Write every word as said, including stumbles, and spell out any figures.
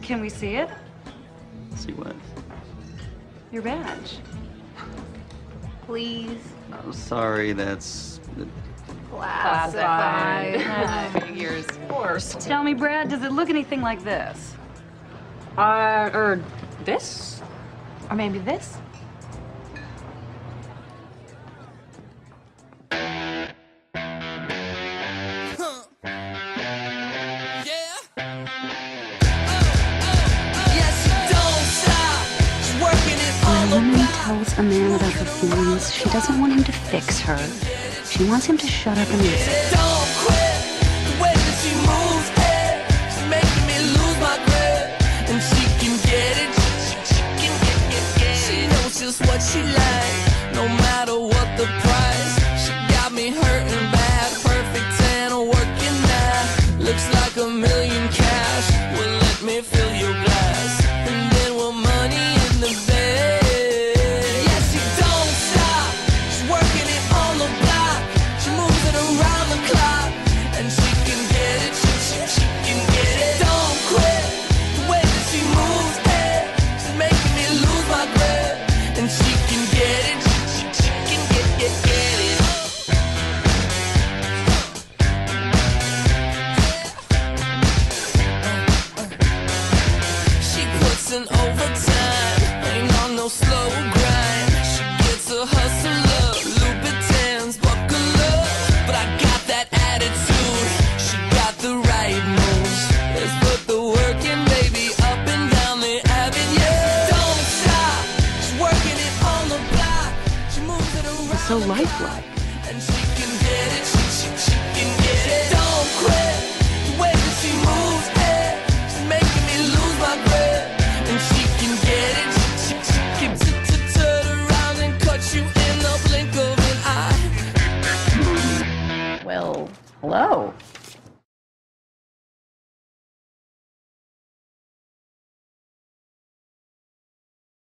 Can we see it? See what? Your badge. Please. I'm sorry, that's... Classified. Figures. Of course. Tell me, Brad, does it look anything like this? Uh, or this? Or maybe this? When a woman tells a man about her feelings, she doesn't want him to fix her. She wants him to shut up and listen. Don't quit. The way that she moves it, she's making me lose my grip. And she can get it. She can get, get, get it. She knows just what she likes, no matter what the price. She got me hurting bad, perfect ten, working now. Looks like a million cash. Well, let me fill your glass, and then we're money in the bed. And overtime, ain't on no slow grind. She gets a hustle up, Louboutins buckle up. But I got that attitude, she got the right moves. Let's put the work in, baby, up and down the avenue. Don't stop, she's working it on the block. She moves it around. It's so lifelike. And she can get it, she, she, she can get it. Don't quit, the way that she moves it, she's making me lose my grip. And she can get it, she, she can turn around and cut you in the blink of an eye. Well, hello.